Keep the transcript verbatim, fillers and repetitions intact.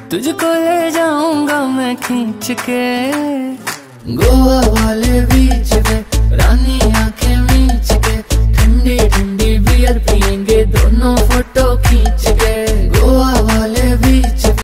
तुझको ले जाऊंगा मैं खींच के गोवा वाले बीच पे, रानी आंखें मीच के, ठंडी ठंडी बियर पियेंगे दोनों फोटो खींच के।